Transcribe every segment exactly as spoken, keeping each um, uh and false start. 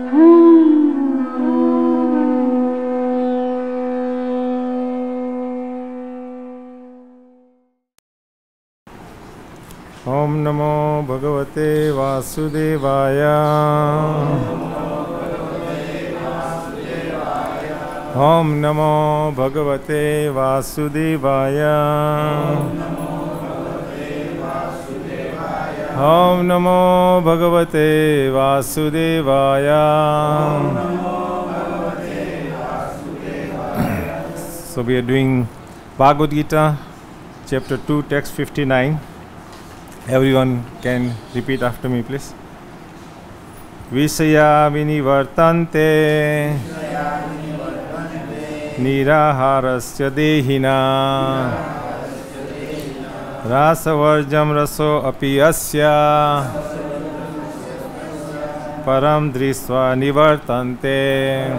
ओम नमो भगवते वासुदेवाय। ओम नमो भगवते वासुदेवाय। ओम नमो भगवते वासुदेवाय। So we are doing Bhagavad Gita, chapter two, text fifty-nine. Everyone can repeat after me, please. Visaya vinivartante niraharasya dehina rasavarjam raso api asya param drisva nivartante.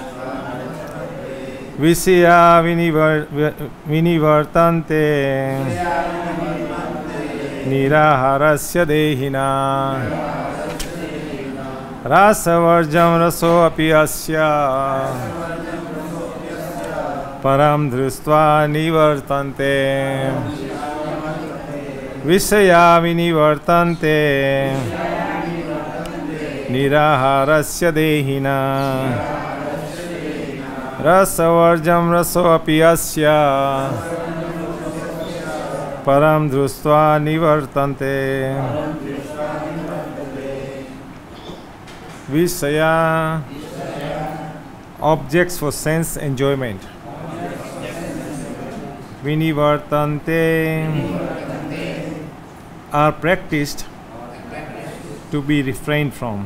Visaya vinivartante niraharasya dehina rasavarjam raso api asya param drustva nivartante. Visaya vinivartante niraharasya dehina rasavarjam raso api asya param drustva nivartante. Visaya, objects for sense enjoyment. Vinivartante, are practiced to be refrained from.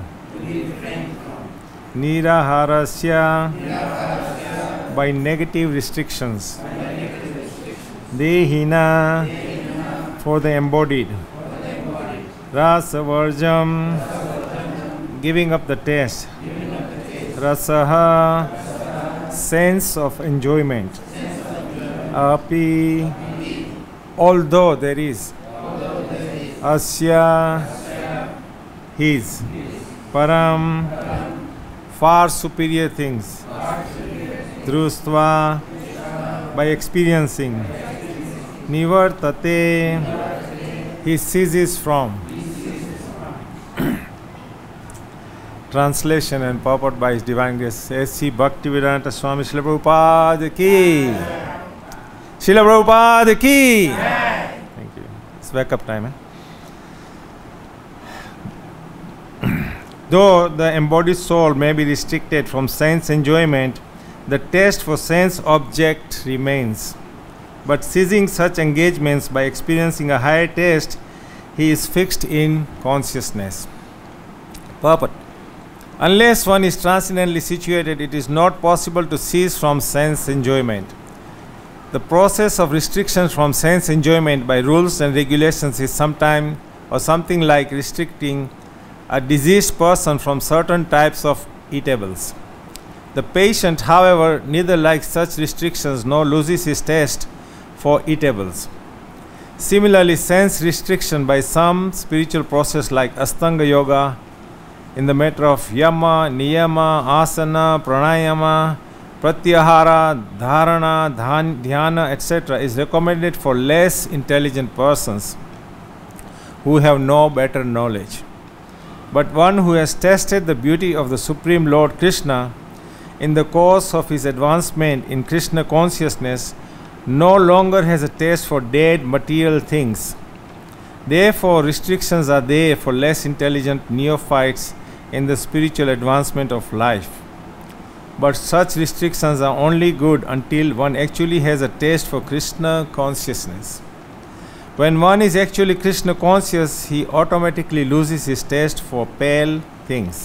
Niraharasya, by negative restrictions. Dehina, for the embodied. Rasavarjam, giving up the taste. Rasaha, sense of enjoyment. Api, although there is. Asya, his. Param, far superior things. Drustva, by experiencing. Nivartate, he ceases from. Translation and purport by His Divine Grace S C Bhaktivedanta Swami Srila Prabhupada ki. Srila Prabhupada ki. Thank you. It's wake up time. Eh? Though the embodied soul may be restricted from sense enjoyment, the taste for sense object remains. But ceasing such engagements by experiencing a higher taste, he is fixed in consciousness. Purport. Unless one is transcendently situated, it is not possible to cease from sense enjoyment. The process of restriction from sense enjoyment by rules and regulations is sometime or something like restricting a diseased person from certain types of eatables. The patient, however, neither likes such restrictions nor loses his taste for eatables. Similarly, sense restriction by some spiritual process like Astanga Yoga, in the matter of yama, niyama, asana, pranayama, pratyahara, dharana, dhyana, et cetera is recommended for less intelligent persons who have no better knowledge. But one who has tasted the beauty of the Supreme Lord Krishna in the course of his advancement in Krishna consciousness no longer has a taste for dead material things. Therefore, restrictions are there for less intelligent neophytes in the spiritual advancement of life. But such restrictions are only good until one actually has a taste for Krishna consciousness. When one is actually Krishna conscious, he automatically loses his taste for pale things.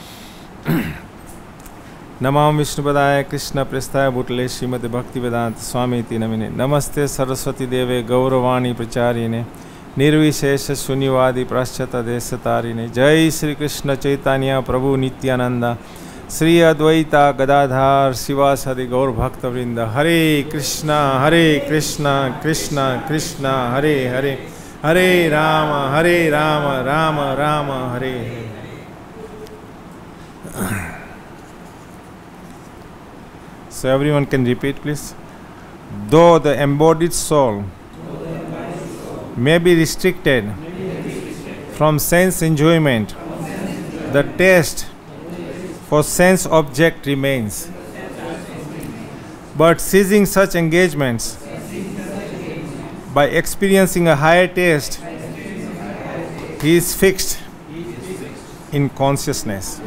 Namam Vishnupadaya Krishna Prasthaya Bhutale Srimati Bhaktivedanta Swami Iti Namine Namaste Saraswati Deve Gauravani Pracharine Nirvishesha Sunyavadi Praschata Desatarine Jai Sri Krishna Chaitanya Prabhu Nityananda Sri Advaita Gadadhar Sivasadi Gaur Bhakta Vrinda Hare Krishna Hare Krishna Krishna Krishna Hare Hare Hare Rama Hare Rama Rama Rama Hare Hare. So everyone can repeat, please. Though the embodied soul may be restricted from sense enjoyment, the taste for sense object remains. But ceasing such engagements by experiencing a higher taste, he is fixed in consciousness.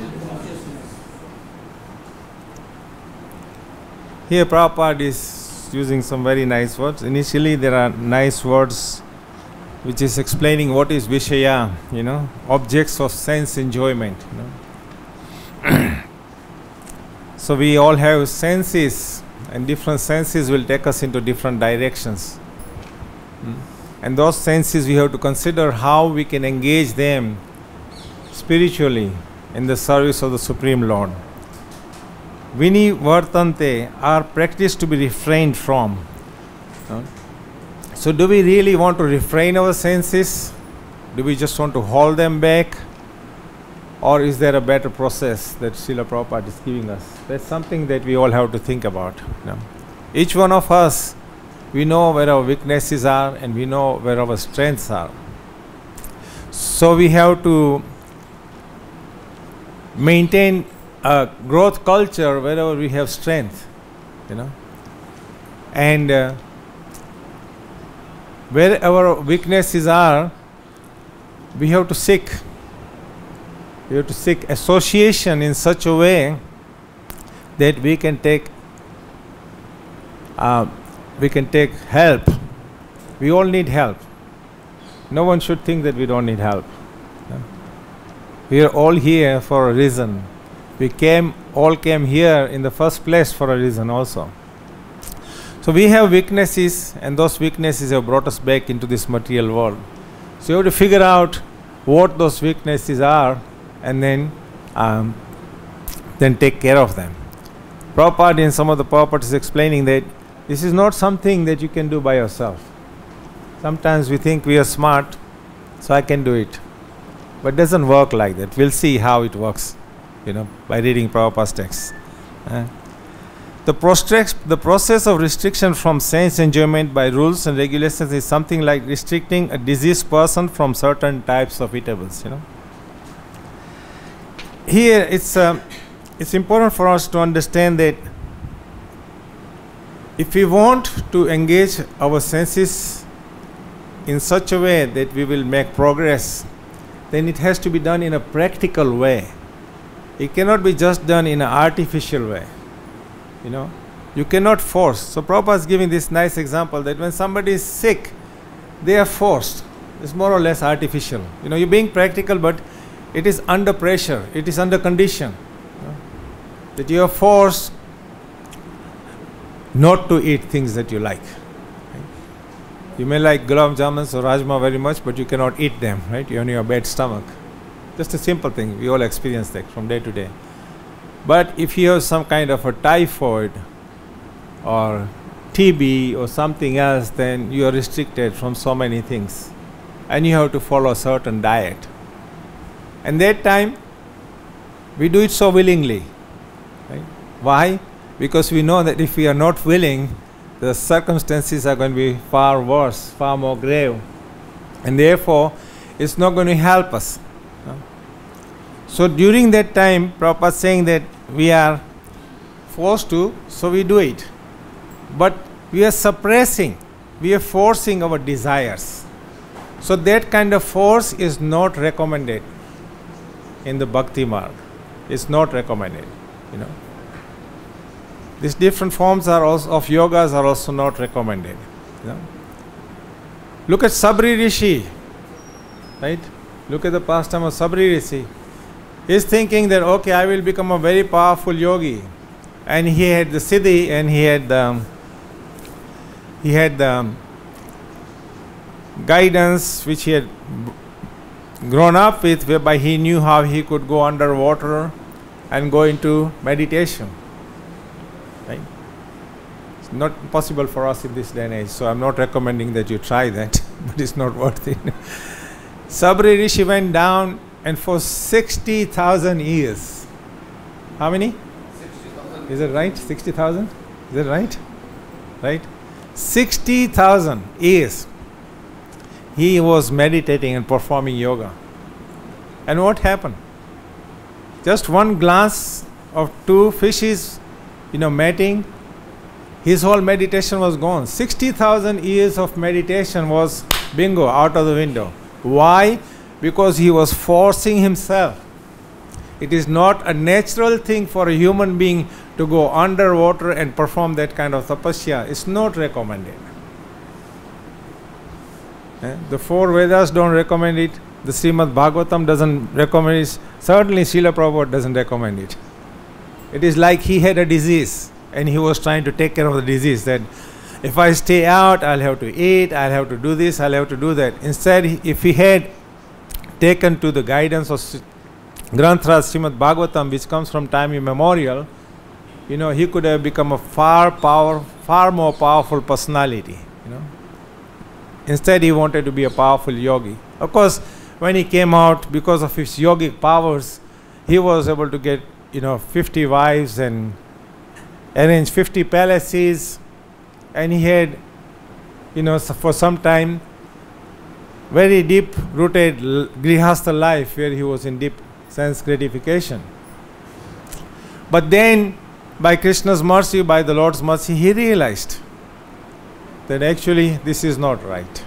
Here Prabhupada is using some very nice words. Initially there are nice words which is explaining what is Vishaya, you know, objects of sense enjoyment. You know. So we all have senses, and different senses will take us into different directions. Mm. And those senses we have to consider how we can engage them spiritually in the service of the Supreme Lord. Vini vartante are practiced to be refrained from. Uh, so do we really want to refrain our senses? Do we just want to hold them back? Or is there a better process that Srila Prabhupada is giving us? That's something that we all have to think about. You know. Each one of us, we know where our weaknesses are and we know where our strengths are. So we have to maintain a growth culture wherever we have strength, you know, and uh, where our weaknesses are, we have to seek. We have to seek association in such a way that we can take, uh, we can take help. We all need help. No one should think that we don't need help. No? We are all here for a reason. We came, all came here in the first place for a reason also. So we have weaknesses, and those weaknesses have brought us back into this material world. So you have to figure out what those weaknesses are, and then um, then take care of them. Prabhupada in some of the Prabhupada is explaining that this is not something that you can do by yourself. Sometimes we think we are smart, so I can do it. But it doesn't work like that. We'll see how it works, you know, by reading Prabhupada's text. Uh, the, prostrac- the process of restriction from sense enjoyment by rules and regulations is something like restricting a diseased person from certain types of eatables, you know. Here it's, uh, it's important for us to understand that if we want to engage our senses in such a way that we will make progress, then it has to be done in a practical way. It cannot be just done in an artificial way. You know, you cannot force. So Prabhupada is giving this nice example that when somebody is sick, they are forced. It's more or less artificial. You know, you're being practical, but it is under pressure. It is under condition. You know, that you are forced not to eat things that you like. Right? You may like gulab jamuns or rajma very much, but you cannot eat them. Right? You're on your bad stomach. Just a simple thing. We all experience that from day to day. But if you have some kind of a typhoid or T B or something else, then you are restricted from so many things. And you have to follow a certain diet. And that time, we do it so willingly. Right? Why? Because we know that if we are not willing, the circumstances are going to be far worse, far more grave. And therefore, it's not going to help us. So during that time, Prabhupada is saying that we are forced to, so we do it. But we are suppressing, we are forcing our desires. So that kind of force is not recommended in the Bhakti Marg. It's not recommended, you know. These different forms are also of yogas are also not recommended. You know? Look at Sabri Rishi, right? Look at the pastime of Sabri Rishi. He's thinking that, okay, I will become a very powerful yogi. And he had the siddhi and he had the, he had the guidance which he had grown up with, whereby he knew how he could go underwater and go into meditation. Right? It's not possible for us in this day and age, so I'm not recommending that you try that, but it's not worth it. Sabri Rishi went down, and for sixty thousand years How many? Is it right? sixty thousand? Is it right? Right? sixty thousand years he was meditating and performing yoga. And what happened? Just one glance of two fishes, you know, mating, his whole meditation was gone. sixty thousand years of meditation was bingo, out of the window. Why? Because he was forcing himself. It is not a natural thing for a human being to go underwater and perform that kind of tapasya. It's not recommended. Eh? The four Vedas don't recommend it. The Srimad Bhagavatam doesn't recommend it. Certainly Srila Prabhupada doesn't recommend it. It is like he had a disease and he was trying to take care of the disease, that if I stay out, I'll have to eat, I'll have to do this, I'll have to do that. Instead, if he had taken to the guidance of Granthra Srimad Bhagavatam, which comes from time immemorial, you know, he could have become a far power, far more powerful personality. You know, instead he wanted to be a powerful yogi. Of course, when he came out, because of his yogic powers, he was able to get, you know, fifty wives and arrange fifty palaces, and he had, you know, for some time, very deep rooted grihastha life where he was in deep sense gratification. But then, by Krishna's mercy, by the Lord's mercy, he realized that actually this is not right.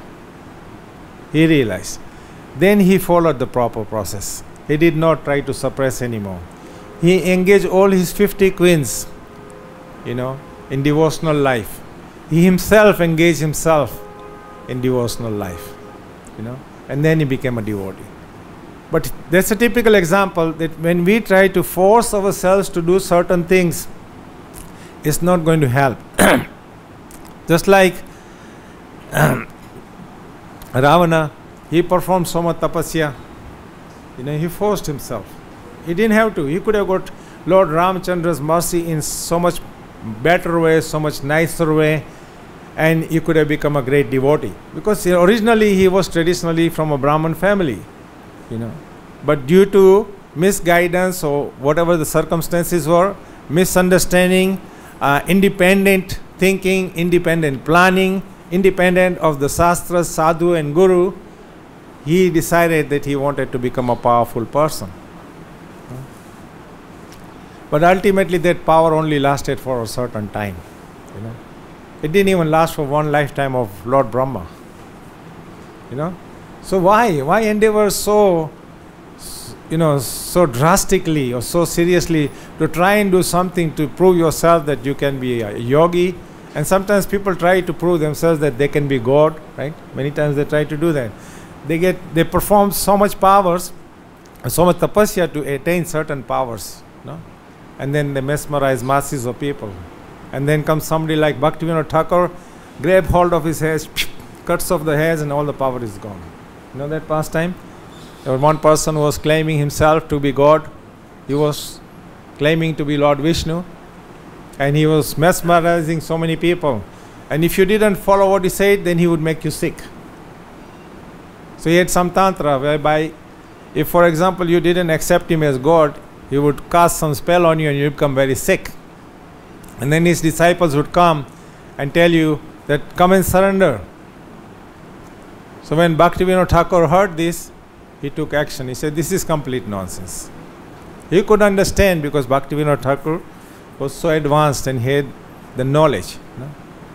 He realized. Then he followed the proper process. He did not try to suppress anymore. He engaged all his fifty queens, you know, in devotional life. He himself engaged himself in devotional life, you know, and then he became a devotee. But that's a typical example that when we try to force ourselves to do certain things, it's not going to help. Just like um, Ravana, he performed so much tapasya, you know, he forced himself. He didn't have to. He could have got Lord Ramchandra's mercy in so much better way, so much nicer way, and he could have become a great devotee. Because originally he was traditionally from a Brahmin family, you know. But due to misguidance or whatever the circumstances were, misunderstanding, uh, independent thinking, independent planning, independent of the Shastras, Sadhu and Guru, he decided that he wanted to become a powerful person. But ultimately that power only lasted for a certain time. You know, it didn't even last for one lifetime of Lord Brahma. You know, so why why endeavor so, you know, so drastically or so seriously to try and do something to prove yourself that you can be a yogi? And sometimes people try to prove themselves that they can be God, right? Many times they try to do that. They get they perform so much powers, so much tapasya to attain certain powers, you know? And then they mesmerize masses of people. And then comes somebody like Bhaktivinoda Thakur, grab hold of his hairs, cuts off the hairs, and all the power is gone. You know that pastime? There was one person who was claiming himself to be God. He was claiming to be Lord Vishnu, and he was mesmerizing so many people. And if you didn't follow what he said, then he would make you sick. So he had some tantra whereby, if for example you didn't accept him as God, he would cast some spell on you and you become very sick. And then his disciples would come and tell you that come and surrender. So when Bhaktivinoda Thakur heard this, he took action. He said, this is complete nonsense. He could understand because Bhaktivinoda Thakur was so advanced and had the knowledge. You know?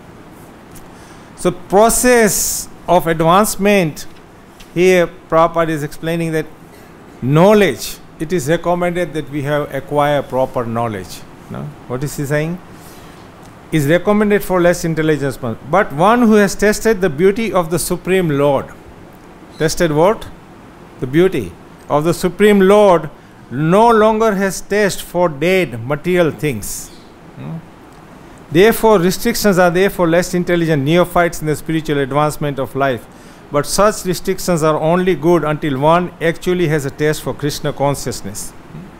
So process of advancement, here Prabhupada is explaining that knowledge, it is recommended that we have acquire proper knowledge. No? What is he saying? Is recommended for less intelligence, but one who has tested the beauty of the Supreme Lord. Tested what? The beauty of the Supreme Lord no longer has taste for dead material things. Hmm? Therefore, restrictions are there for less intelligent neophytes in the spiritual advancement of life. But such restrictions are only good until one actually has a taste for Krishna consciousness.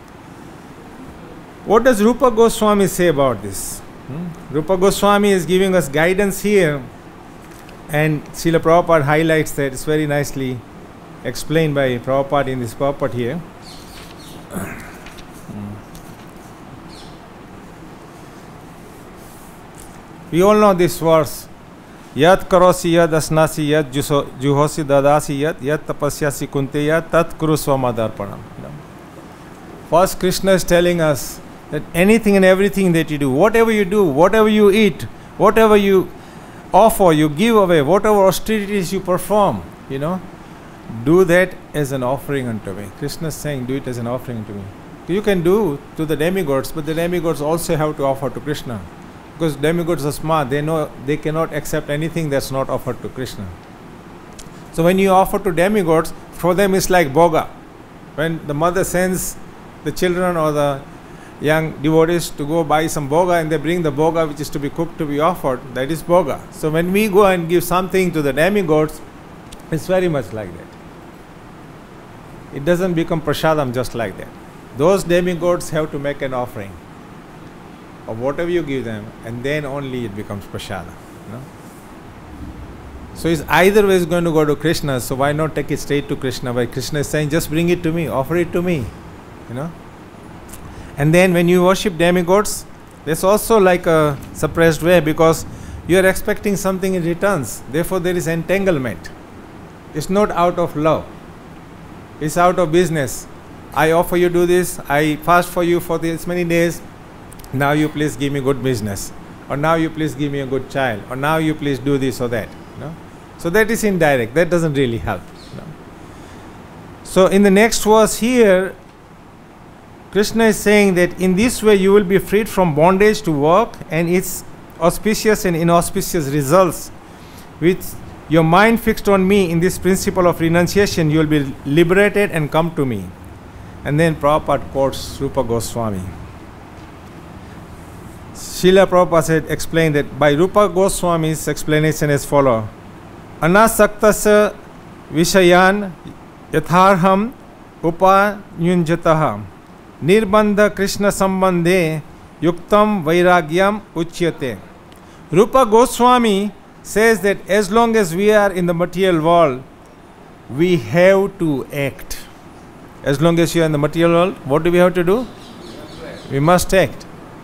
What does Rupa Goswami say about this? Hmm? Rupa Goswami is giving us guidance here, and Srila Prabhupada highlights that. It's very nicely explained by Prabhupada in this purport here. We all know this verse. Yat karosi yad asnasi yad juhosi dadasi yad yat tapasyasi kunte yad tat kurusva madarpanam. First, Krishna is telling us that anything and everything that you do, whatever you do, whatever you eat, whatever you offer, you give away, whatever austerities you perform, you know, do that as an offering unto me. Krishna is saying, do it as an offering unto me. You can do to the demigods, but the demigods also have to offer to Krishna. Because demigods are smart, they know they cannot accept anything that's not offered to Krishna. So when you offer to demigods, for them it's like bhoga. When the mother sends the children or the young devotees to go buy some bhoga and they bring the bhoga which is to be cooked to be offered, that is bhoga. So when we go and give something to the demigods, it's very much like that. It doesn't become prasadam just like that. Those demigods have to make an offering of whatever you give them, and then only it becomes prasada. You know? So it's either way is going to go to Krishna, so why not take it straight to Krishna? Why Krishna is saying, just bring it to me, offer it to me. You know? And then when you worship demigods, there's also like a suppressed way, because you are expecting something in returns. Therefore there is entanglement. It's not out of love. It's out of business. I offer you do this, I fast for you for this many days, now you please give me good business, or now you please give me a good child, or now you please do this or that. You know? So that is indirect, that doesn't really help. You know? So in the next verse here, Krishna is saying that in this way you will be freed from bondage to work and its auspicious and inauspicious results. With your mind fixed on me in this principle of renunciation, you will be liberated and come to me. And then Prabhupada quotes Rupa Goswami. Srila Prabhupada said, explained that by Rupa Goswami's explanation as follows: Anasaktasya vishayan yatharham upanyunjataha nirbandha Krishna sambandhe yuktam vairagyam uchyate. Rupa Goswami says that as long as we are in the material world, we have to act. As long as you are in the material world, what do we have to do? We must act.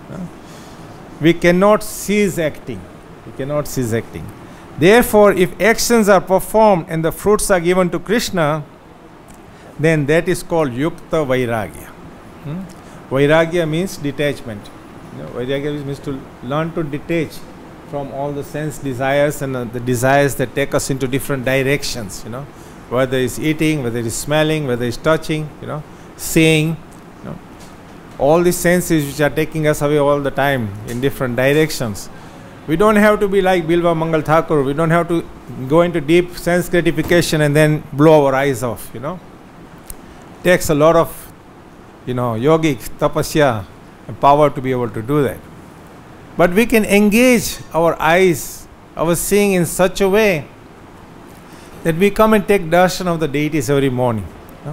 We cannot cease acting. We cannot cease acting. Therefore, if actions are performed and the fruits are given to Krishna, then that is called Yukta Vairagya. Hmm? Vairagya means detachment. You know, Vairagya means to learn to detach from all the sense desires and uh, the desires that take us into different directions. You know, whether it's eating, whether it's smelling, whether it's touching, you know, seeing. All these senses which are taking us away all the time in different directions. We don't have to be like Bilva Mangal Thakur. We don't have to go into deep sense gratification and then blow our eyes off, you know. It takes a lot of, you know, yogic, tapasya, and power to be able to do that. But we can engage our eyes, our seeing in such a way that we come and take darshan of the deities every morning.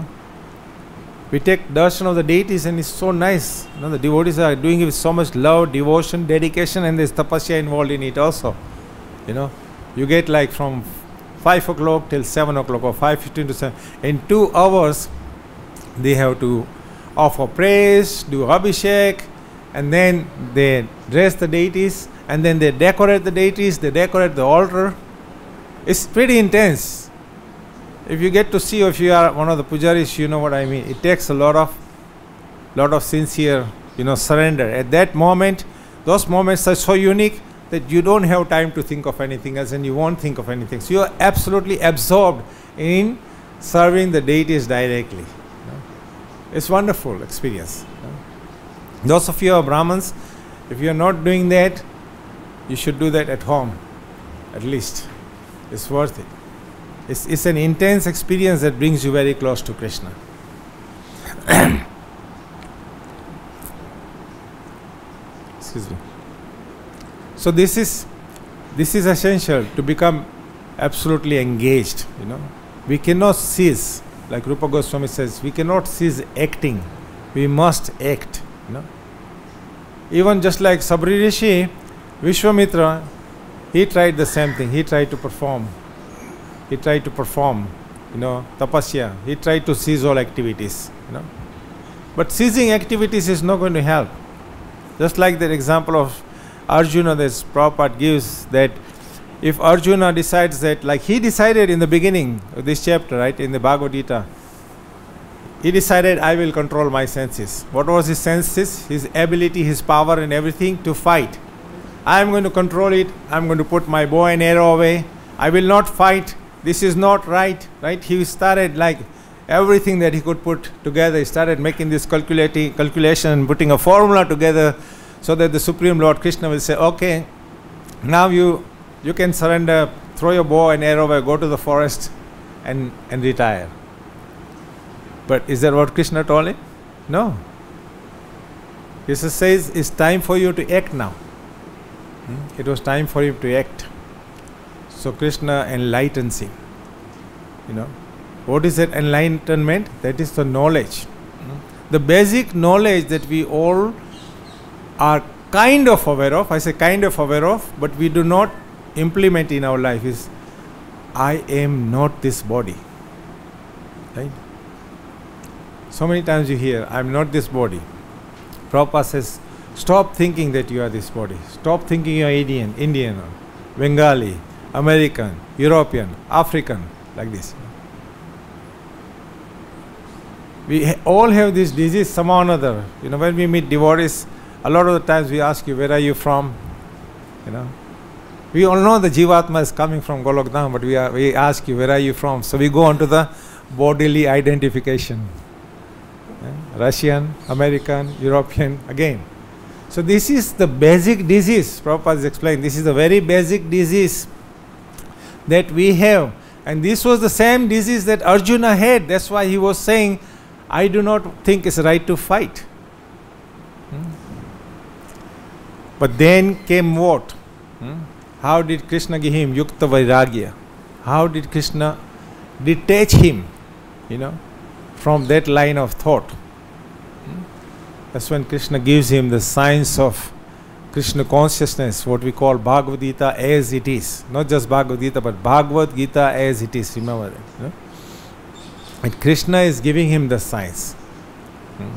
We take darshan of the deities and it's so nice. You know, the devotees are doing it with so much love, devotion, dedication, and there's tapasya involved in it also. You know, you get like from five o'clock till seven o'clock or five fifteen to seven. In two hours, they have to offer praise, do abhishek, and then they dress the deities, and then they decorate the deities, they decorate the altar. It's pretty intense. If you get to see, or if you are one of the pujaris, you know what I mean. It takes a lot of, lot of sincere, you know, surrender. At that moment, those moments are so unique that you don't have time to think of anything else, and you won't think of anything. So you are absolutely absorbed in serving the deities directly. You know? It's a wonderful experience. You know? Those of you who are Brahmins, if you are not doing that, you should do that at home, at least. It's worth it. It's, it's an intense experience that brings you very close to Krishna. Excuse me. So this is this is essential to become absolutely engaged. You know, we cannot cease, like Rupa Goswami says, we cannot cease acting. We must act. You know, even just like Sabri Rishi, Vishwamitra, he tried the same thing. He tried to perform. He tried to perform, you know, tapasya. He tried to cease all activities, you know. But ceasing activities is not going to help. Just like the example of Arjuna, this Prabhupada gives that if Arjuna decides that, like he decided in the beginning of this chapter, right, in the Bhagavad Gita, he decided, I will control my senses. What was his senses? His ability, his power and everything to fight. I am going to control it. I am going to put my bow and arrow away. I will not fight. This is not right. Right? He started like everything that he could put together. He started making this calculating calculation and putting a formula together so that the Supreme Lord Krishna will say, okay, now you you can surrender, throw your bow and arrow away, go to the forest and, and retire. But is that what Krishna told him? No. Krishna says, it's time for you to act now. Hmm? It was time for him to act. So Krishna enlightens him. You know, what is that enlightenment? That is the knowledge. Hmm? The basic knowledge that we all are kind of aware of, I say kind of aware of, but we do not implement in our life is, I am not this body. Right? So many times you hear, I am not this body. Prabhupada says, stop thinking that you are this body. Stop thinking you are Indian, Indian, Bengali, American, European, African, like this. We ha- all have this disease somehow or another. You know, when we meet devotees, a lot of the times we ask you, where are you from? You know, we all know the Jivatma is coming from Golokdham, but we, are, we ask you, where are you from? So we go on to the bodily identification. Russian, American, European, again. So this is the basic disease, Prabhupada is explaining. This is the very basic disease that we have. And this was the same disease that Arjuna had. That's why he was saying, I do not think it's right to fight. Hmm? But then came what? Hmm? How did Krishna give him Yukta Vairagya? How did Krishna detach him, you know, from that line of thought? Hmm? That's when Krishna gives him the science of Krishna consciousness, what we call Bhagavad Gita as it is. Not just Bhagavad Gita, but Bhagavad Gita as it is. Remember that. You know? And Krishna is giving him the science. Hmm.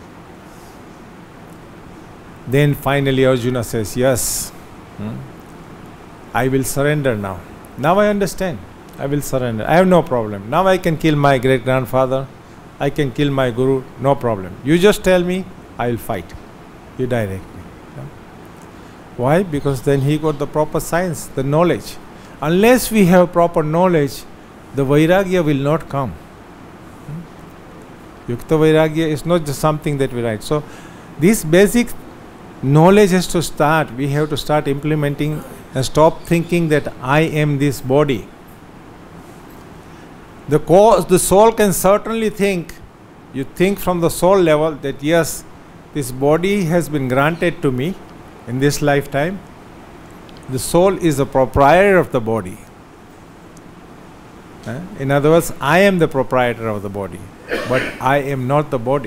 Then finally Arjuna says, yes, hmm, I will surrender now. Now I understand. I will surrender. I have no problem. Now I can kill my great grandfather. I can kill my guru. No problem. You just tell me, I will fight. You direct me. Yeah? Why? Because then he got the proper science, the knowledge. Unless we have proper knowledge, the Vairagya will not come. Hmm? Yukta Vairagya is not just something that we write. So this basic knowledge has to start. We have to start implementing and stop thinking that I am this body. The cause, the soul can certainly think, you think from the soul level that yes, this body has been granted to me in this lifetime. The soul is the proprietor of the body. Eh? In other words, I am the proprietor of the body, but I am not the body.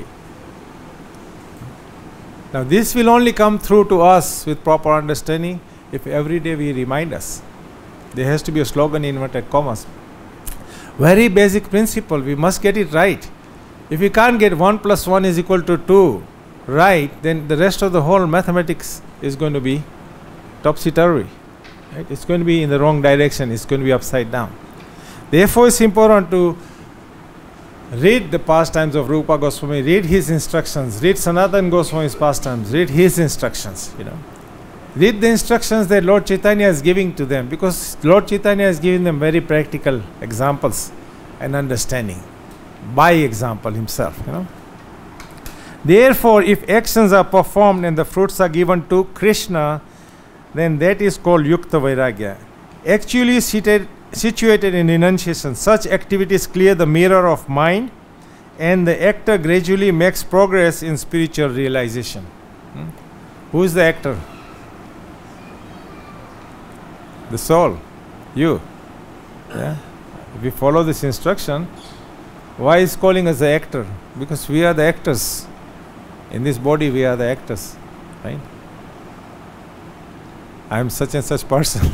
Now this will only come through to us with proper understanding if every day we remind us. There has to be a slogan in inverted commas. Very basic principle, we must get it right. If we can't get one plus one is equal to two right, then the rest of the whole mathematics is going to be topsy-turvy. Right? It's going to be in the wrong direction, it's going to be upside down. Therefore it's important to read the pastimes of Rupa Goswami, read his instructions, read Sanatana Goswami's pastimes, read his instructions, you know. Read the instructions that Lord Chaitanya is giving to them, because Lord Chaitanya is giving them very practical examples and understanding by example himself, you know. Therefore, if actions are performed and the fruits are given to Krishna, then that is called Yukta Vairagya. Actually seated, situated in renunciation, such activities clear the mirror of mind and the actor gradually makes progress in spiritual realization. Hmm? Who is the actor? The soul, you. Yeah? If we follow this instruction, why is calling us the actor? Because we are the actors. In this body we are the actors, right? I am such and such person.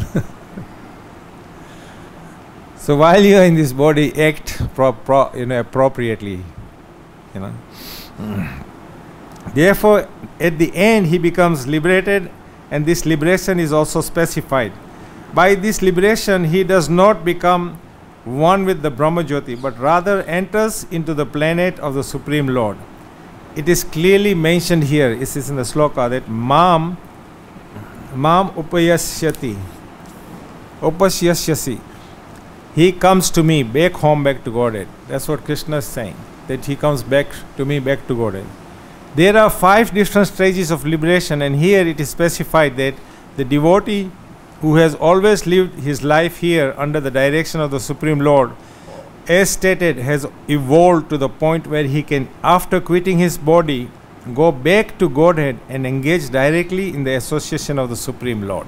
So while you are in this body, act pro- pro- you know, appropriately. You know. Mm. Therefore, at the end he becomes liberated and this liberation is also specified. By this liberation, he does not become one with the Brahma Jyoti, but rather enters into the planet of the Supreme Lord. It is clearly mentioned here, it is in the sloka, that Mam, Mam Upayasyati, Upasyasyasi. He comes to me, back home, back to Godhead. That's what Krishna is saying, that he comes back to me, back to Godhead. There are five different stages of liberation, and here it is specified that the devotee who has always lived his life here under the direction of the Supreme Lord, as stated, has evolved to the point where he can, after quitting his body, go back to Godhead and engage directly in the association of the Supreme Lord.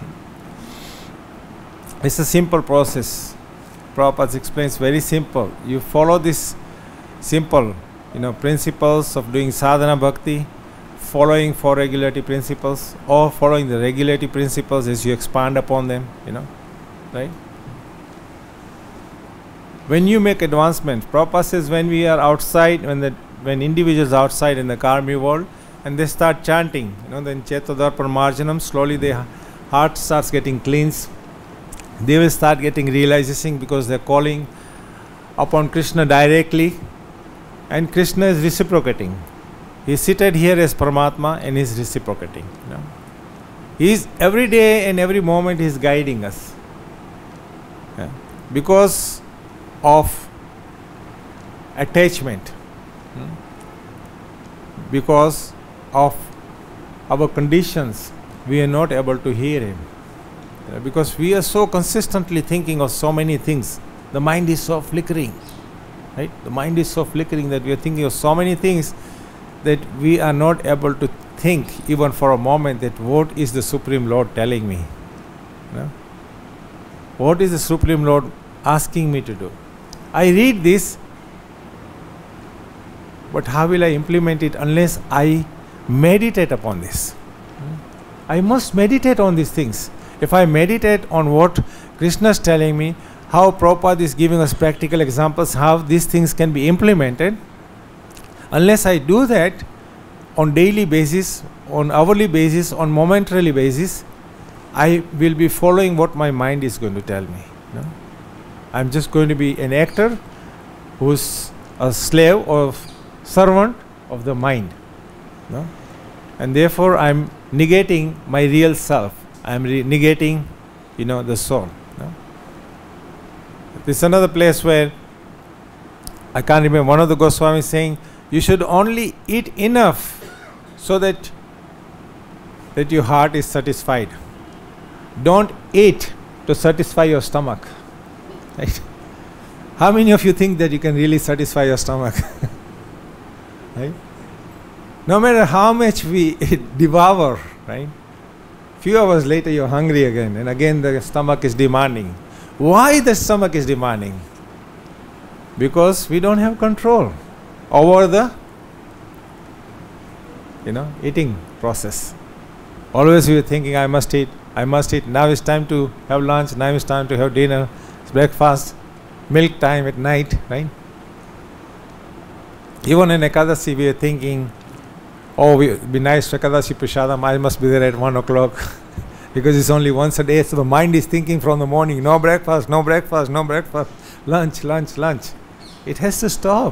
It's a simple process. Prabhupada explains very simple. You follow this simple, you know, principles of doing sadhana bhakti, following four regularity principles, or following the regularity principles as you expand upon them, you know, right? When you make advancement, Prabhupada says when we are outside, when the when individuals outside in the karmi world, and they start chanting, you know, then Chetodarpan Marjanam, slowly their heart starts getting cleansed. They will start getting realization because they are calling upon Krishna directly, and Krishna is reciprocating. He is seated here as Paramatma and he is reciprocating. You know. He is every day and every moment he is guiding us. Yeah. Because of attachment, hmm? because of our conditions, we are not able to hear him. Uh, because we are so consistently thinking of so many things. The mind is so flickering, right? The mind is so flickering that we are thinking of so many things that we are not able to think even for a moment that what is the Supreme Lord telling me? You know? What is the Supreme Lord asking me to do? I read this, but how will I implement it unless I meditate upon this? Hmm? I must meditate on these things. If I meditate on what Krishna is telling me, how Prabhupada is giving us practical examples, how these things can be implemented, unless I do that on daily basis, on hourly basis, on momentarily basis, I will be following what my mind is going to tell me. You know? I'm just going to be an actor who's a slave or servant of the mind. You know? And therefore I'm negating my real self. I'm re- negating, you know, the soul. You know? This is another place where I can't remember, one of the Goswamis saying, you should only eat enough so that that your heart is satisfied. Don't eat to satisfy your stomach. Right? How many of you think that you can really satisfy your stomach? Right? No matter how much we devour, right? Few hours later you're hungry again, and again the stomach is demanding. Why the stomach is demanding? Because we don't have control over the, you know, eating process. Always we are thinking, I must eat, I must eat. Now it's time to have lunch, now it's time to have dinner, it's breakfast, milk time at night, right? Even in Ekadasi we are thinking, oh, it would be nice for Ekadasi Prasadam, I must be there at one o'clock because it's only once a day. So the mind is thinking from the morning, no breakfast, no breakfast, no breakfast, lunch, lunch, lunch. It has to stop.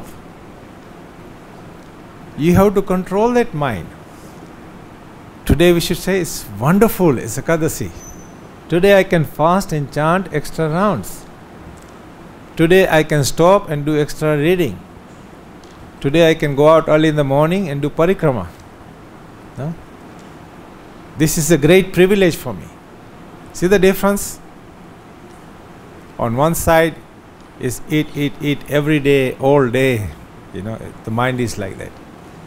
You have to control that mind. Today we should say it's wonderful, it's Ekadasi. Today I can fast and chant extra rounds. Today I can stop and do extra reading. Today I can go out early in the morning and do parikrama. No? This is a great privilege for me. See the difference? On one side is eat, eat, eat every day, all day. You know, the mind is like that.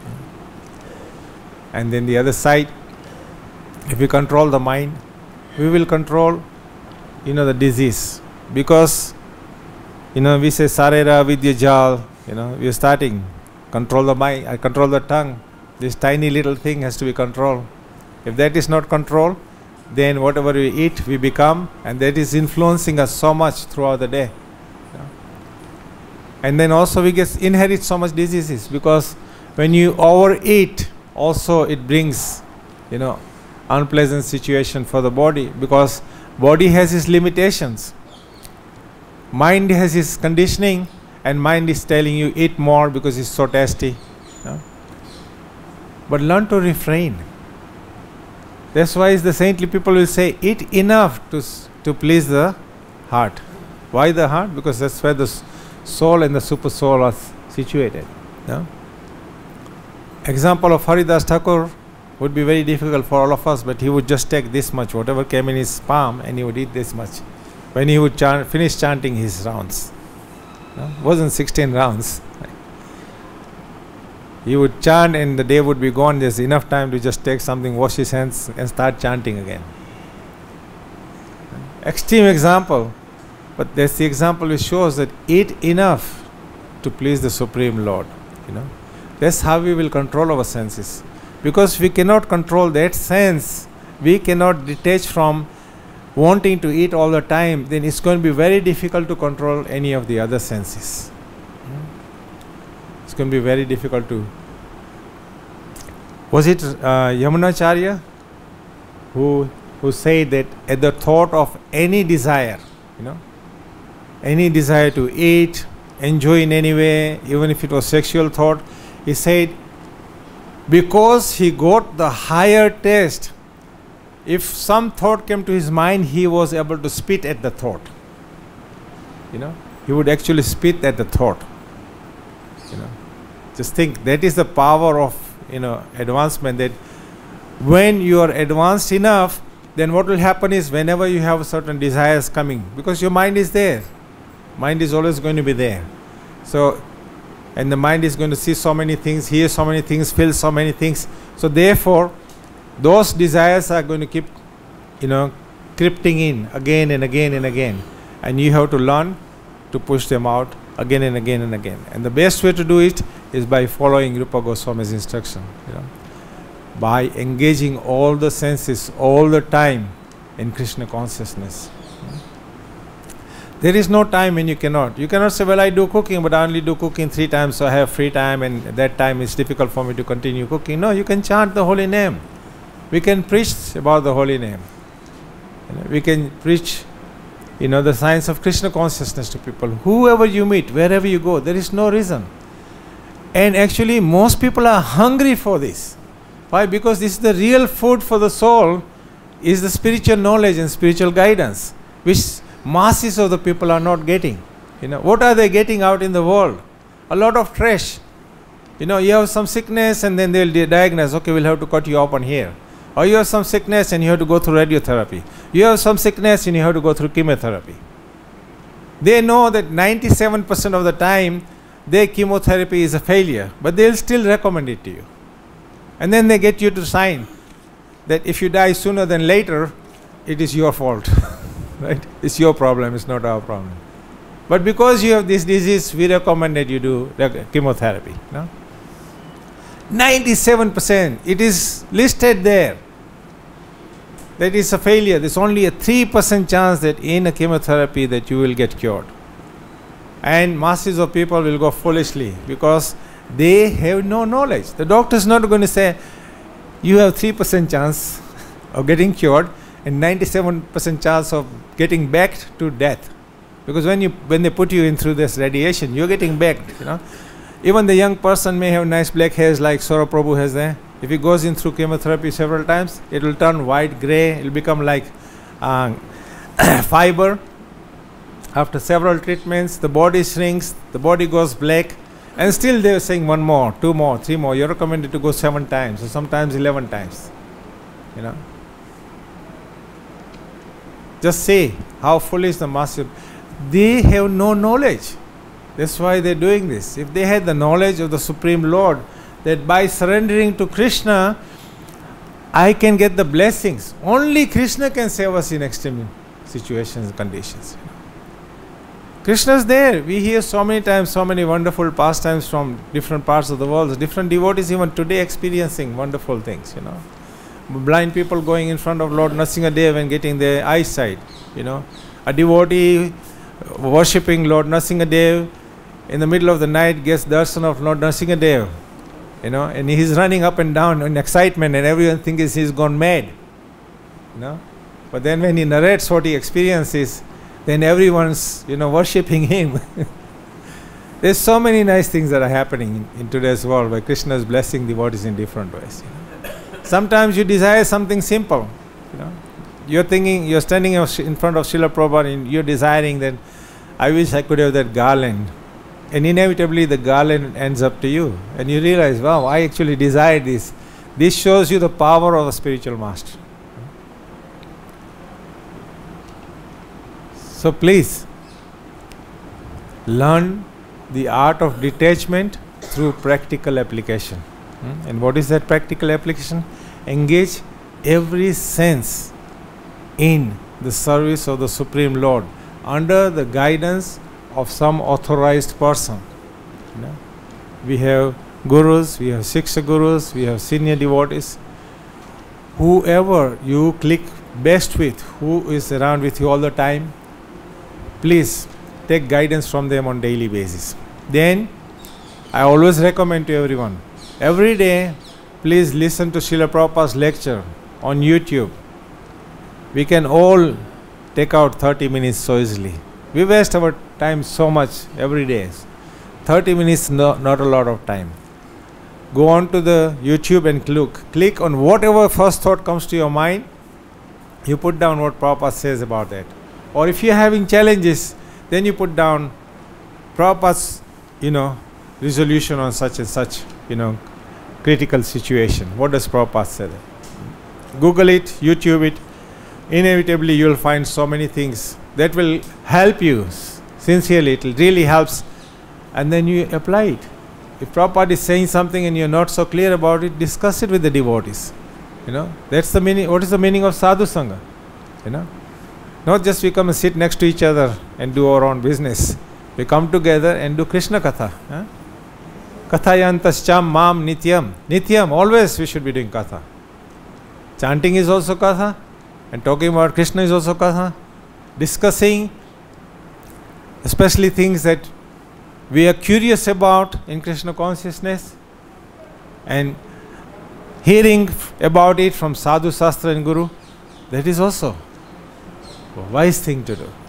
And then the other side, if we control the mind, we will control, you know, the disease. Because, you know, we say sarera vidya jal, you know, we are starting. Control the mind, I control the tongue. This tiny little thing has to be controlled. If that is not controlled, then whatever we eat, we become, and that is influencing us so much throughout the day. You know? And then also we get inherit so much diseases, because when you overeat, also it brings, you know, unpleasant situation for the body, because body has its limitations. Mind has its conditioning, and mind is telling you eat more because it's so tasty. No? But learn to refrain. That's why the saintly people will say eat enough to to please the heart. Why the heart? Because that's where the soul and the super soul are situated. No? Example of Haridas Thakur would be very difficult for all of us, but he would just take this much, whatever came in his palm, and he would eat this much when he would chant, finish chanting his rounds. No? Wasn't sixteen rounds. He would chant and the day would be gone. There's enough time to just take something, wash his hands and start chanting again. Extreme example, but that's the example which shows that eat enough to please the Supreme Lord. You know, that's how we will control our senses. Because we cannot control that sense, we cannot detach from wanting to eat all the time, then it's going to be very difficult to control any of the other senses. It's going to be very difficult to. Was it uh, Yamunacharya who who said that at the thought of any desire, you know, any desire to eat, enjoy in any way, even if it was sexual thought, he said, because he got the higher taste, if some thought came to his mind, he was able to spit at the thought. You know, he would actually spit at the thought. You know, just think that is the power of, you know, advancement. That when you are advanced enough, then what will happen is whenever you have certain desires coming, because your mind is there, mind is always going to be there. So, and the mind is going to see so many things, hear so many things, feel so many things. So therefore, those desires are going to keep, you know, creeping in again and again and again. And you have to learn to push them out again and again and again. And the best way to do it is by following Rupa Goswami's instruction, you know, by engaging all the senses all the time in Krishna consciousness. There is no time when you cannot. You cannot say, well, I do cooking, but I only do cooking three times, so I have free time, and at that time it's difficult for me to continue cooking. No, you can chant the holy name. We can preach about the holy name. You know, we can preach, you know, the science of Krishna consciousness to people. Whoever you meet, wherever you go, there is no reason. And actually, most people are hungry for this. Why? Because this is the real food for the soul, is the spiritual knowledge and spiritual guidance, which masses of the people are not getting. You know, what are they getting out in the world? A lot of trash. You know, you have some sickness and then they'll diagnose, okay, we'll have to cut you open here. Or you have some sickness and you have to go through radiotherapy. You have some sickness and you have to go through chemotherapy. They know that ninety-seven percent of the time their chemotherapy is a failure, but they'll still recommend it to you. And then they get you to sign that if you die sooner than later, it is your fault. Right? It's your problem, it's not our problem. But because you have this disease, we recommend that you do chemotherapy. No? ninety-seven percent, it is listed there. That is a failure. There's only a three percent chance that in a chemotherapy that you will get cured. And masses of people will go foolishly because they have no knowledge. The doctor is not going to say, you have three percent chance of getting cured and ninety-seven percent chance of getting back to death. Because when you when they put you in through this radiation, you're getting back, you know. Even the young person may have nice black hairs like Saurabh Prabhu has there. If he goes in through chemotherapy several times, it will turn white, grey, it will become like uh, fiber. After several treatments, the body shrinks, the body goes black, and still they are saying one more, two more, three more. You're recommended to go seven times, or sometimes eleven times. You know. Just see how foolish the master. They have no knowledge. That's why they're doing this. If they had the knowledge of the Supreme Lord, that by surrendering to Krishna, I can get the blessings. Only Krishna can save us in extreme situations and conditions. Krishna is there. We hear so many times, so many wonderful pastimes from different parts of the world. Different devotees even today experiencing wonderful things, you know. Blind people going in front of Lord Nrsimhadev and getting their eyesight, you know. A devotee worshipping Lord Nrsimhadev in the middle of the night gets darshan of Lord Nrsimhadev, you know, and he's running up and down in excitement and everyone thinks he's gone mad. you know. But then when he narrates what he experiences, then everyone's, you know, worshipping him. There's so many nice things that are happening in, in today's world where Krishna is blessing devotees in different ways. You know. Sometimes you desire something simple. You know. You're thinking, you're standing in front of Srila Prabhupada and you're desiring that, I wish I could have that garland. And inevitably the garland ends up to you. And you realize, wow, I actually desired this. This shows you the power of a spiritual master. So please, learn the art of detachment through practical application. Hmm? And what is that practical application? Engage every sense in the service of the Supreme Lord under the guidance of some authorized person. You know? We have gurus, we have Shiksha gurus, we have senior devotees. Whoever you click best with, who is around with you all the time, please take guidance from them on daily basis. Then, I always recommend to everyone, every day, please listen to Srila Prabhupada's lecture on YouTube. We can all take out thirty minutes so easily. We waste our time so much every day. thirty minutes, no, not a lot of time. Go on to the YouTube and look. Click on whatever first thought comes to your mind. You put down what Prabhupada says about that. Or if you're having challenges, then you put down Prabhupada's, you know, resolution on such and such, you know, critical situation. What does Prabhupada say? Google it, YouTube it. Inevitably, you'll find so many things that will help you. Sincerely, it really helps. And then you apply it. If Prabhupada is saying something and you're not so clear about it, discuss it with the devotees. You know, that's the meaning. What is the meaning of sadhu sangha? You know, not just we come and sit next to each other and do our own business. We come together and do Krishna katha. Huh? Kathayantascham mam nityam. Nityam, always we should be doing katha. Chanting is also katha. And talking about Krishna is also katha. Discussing, especially things that we are curious about in Krishna consciousness, and hearing about it from sadhu, sastra and guru, that is also a wise thing to do.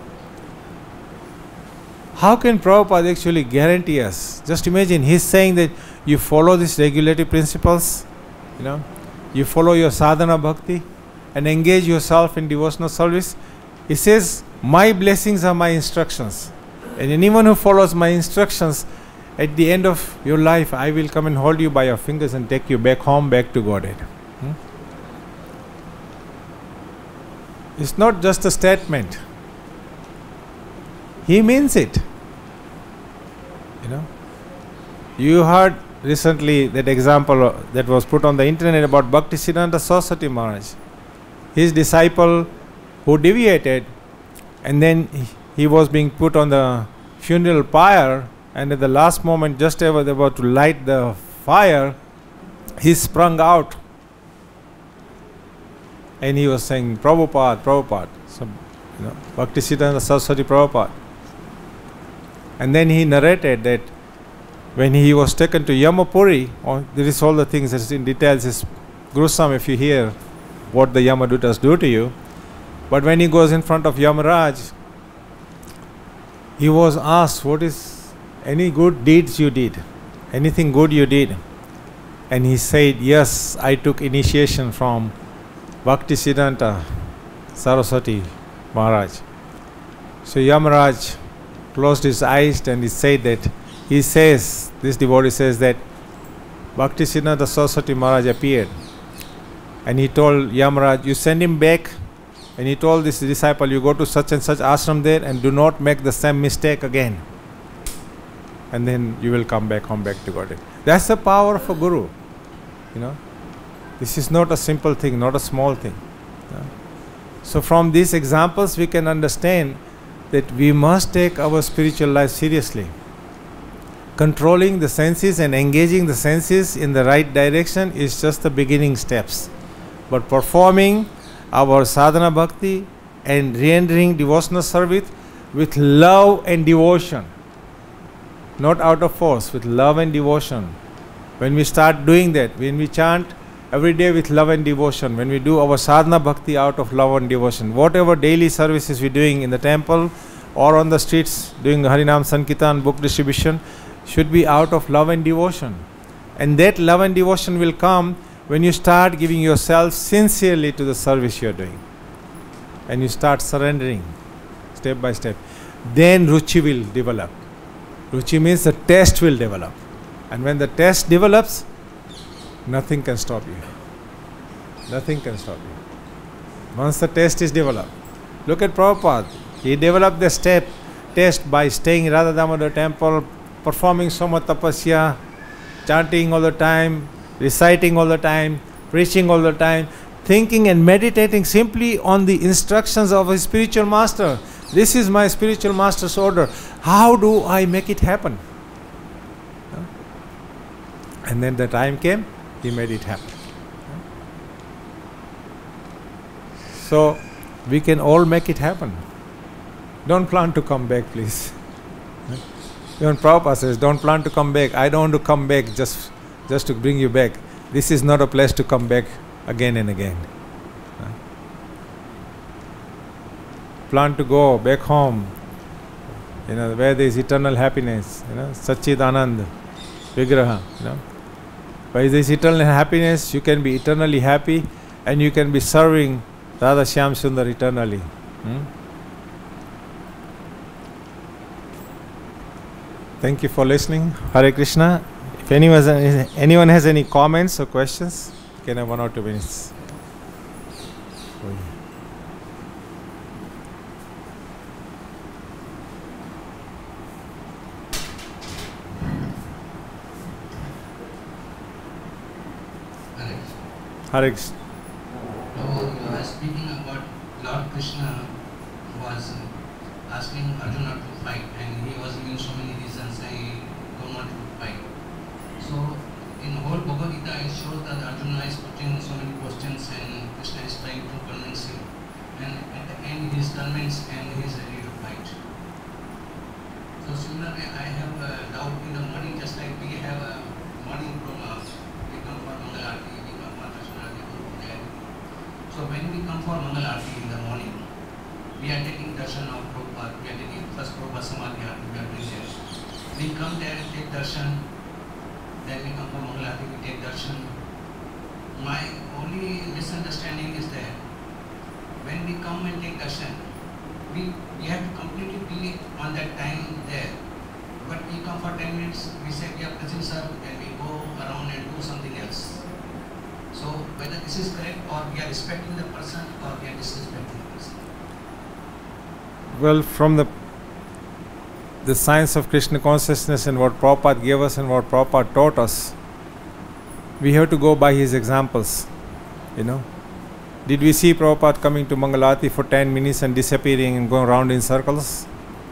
How can Prabhupada actually guarantee us? Just imagine, he is saying that you follow these regulative principles, you know, you follow your sadhana bhakti and engage yourself in devotional service. He says, my blessings are my instructions. And anyone who follows my instructions, at the end of your life, I will come and hold you by your fingers and take you back home, back to Godhead. Hmm? It's not just a statement. He means it. You know, you heard recently that example that was put on the internet about Bhaktisiddhanta Saraswati Maharaj. His disciple who deviated, and then he, he was being put on the funeral pyre, and at the last moment, just as they were about to light the fire, he sprung out. And he was saying, Prabhupada, Prabhupada. So, you know, Bhaktisiddhanta Saraswati Prabhupada. And then he narrated that when he was taken to Yamapuri, oh, there is all the things that is in details. It's gruesome if you hear what the Yamadutas do to you. But when he goes in front of Yamaraj, he was asked, what is any good deeds you did? Anything good you did? And he said, yes, I took initiation from Bhaktisiddhanta Saraswati Maharaj. So Yamaraj closed his eyes and he said that, he says, this devotee says that Bhaktisiddhanta Saraswati Maharaj appeared. And he told Yamaraj, you send him back. And he told this disciple, you go to such and such ashram there and do not make the same mistake again. And then you will come back home, back to Godhead. That's the power of a guru. You know, this is not a simple thing, not a small thing. You know? So from these examples, we can understand that we must take our spiritual life seriously. Controlling the senses and engaging the senses in the right direction is just the beginning steps. But performing our sadhana bhakti and rendering devotional service with love and devotion, not out of force, with love and devotion. When we start doing that, when we chant every day with love and devotion, when we do our sadhana bhakti out of love and devotion, whatever daily services we're doing in the temple or on the streets doing Harinam Sankirtan, book distribution, should be out of love and devotion. And that love and devotion will come when you start giving yourself sincerely to the service you're doing. And you start surrendering step by step. Then Ruchi will develop. Ruchi means the taste will develop. And when the taste develops, nothing can stop you. Nothing can stop you. Once the taste is developed. Look at Prabhupada. He developed the step, taste by staying in Radha Damodar temple, performing Soma Tapasya, chanting all the time, reciting all the time, preaching all the time, thinking and meditating simply on the instructions of his spiritual master. This is my spiritual master's order. How do I make it happen? And then the time came, he made it happen. So, we can all make it happen. Don't plan to come back, please. Even Prabhupada says, don't plan to come back. I don't want to come back just, just to bring you back. This is not a place to come back again and again. Plan to go back home, you know, where there is eternal happiness, you know, Satchid Anand, Vigraha, you know. By this eternal happiness, you can be eternally happy and you can be serving Radha Shyam Sundar eternally. Hmm? Thank you for listening. Hare Krishna. If anyone has, anyone has any comments or questions, you can have one or two minutes. Hare Krishna. Oh, you were speaking about Lord Krishna was asking Arjuna to fight, and he was giving so many reasons I don't want to fight. So, in whole Bhagavad Gita, it shows that Arjuna is putting so many questions and Krishna is trying to convince him. And at the end, he is convinced and he is ready to fight. So, similarly, I have a doubt in the morning, just like we have a morning program. We come for Mangal Aarti. So when we come for Mangal Aarti in the morning, we are taking darshan of Prabhupada, we are taking first Prabhupada Samadhi Aarti, we are doing there. We come there and take darshan, then we come for Mangal Aarti, we take darshan. My only misunderstanding is that when we come and take darshan, we, we have to completely be on that time there. But we come for ten minutes, we say we are present sir, and we go around and do something else. So whether this is correct or we are respecting the person or we are disrespecting the person. Well, from the the science of Krishna consciousness and what Prabhupada gave us and what Prabhupada taught us, we have to go by his examples. You know, did we see Prabhupada coming to Mangal Aarti for ten minutes and disappearing and going around in circles?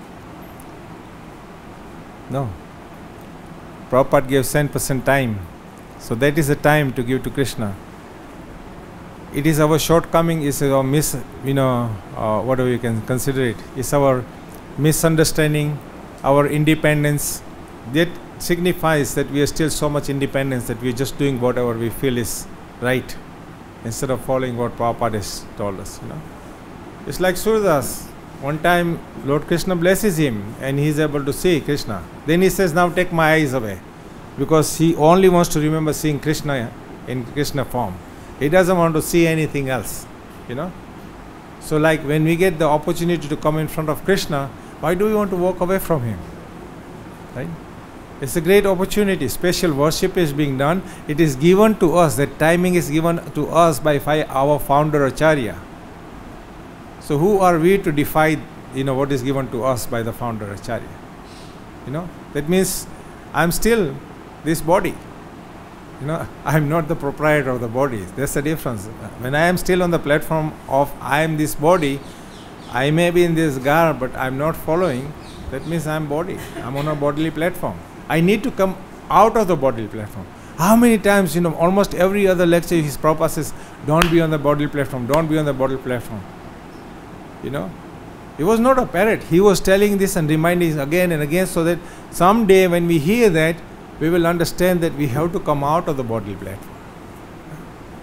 No. Prabhupada gave ten percent time. So that is the time to give to Krishna. It is our shortcoming, is our mis, you know, uh, whatever you can consider it. It's our misunderstanding, our independence. That signifies that we are still so much independence that we are just doing whatever we feel is right, instead of following what Prabhupada has told us. You know, it's like Surdas. One time, Lord Krishna blesses him, and he is able to see Krishna. Then he says, "Now take my eyes away." Because he only wants to remember seeing Krishna in Krishna form. He doesn't want to see anything else, you know. So like when we get the opportunity to come in front of Krishna, why do we want to walk away from him? Right? It's a great opportunity. Special worship is being done. It is given to us. That timing is given to us by our founder Acharya. So who are we to defy, you know, what is given to us by the founder Acharya? You know, that means I'm still this body. You know, I am not the proprietor of the body. That's the difference. When I am still on the platform of I am this body, I may be in this garb, but I am not following. That means I am body. I am on a bodily platform. I need to come out of the bodily platform. How many times, you know, almost every other lecture his Prabhupada says, don't be on the bodily platform, don't be on the bodily platform. You know, he was not a parrot. He was telling this and reminding again and again, so that someday when we hear that, we will understand that we have to come out of the bodily platform.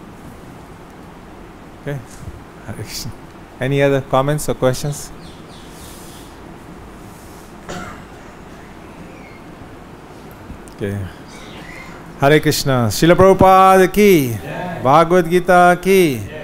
Okay. Hare Krishna. Any other comments or questions? Okay. Hare Krishna. Srila Prabhupada ki, Bhagavad Gita ki.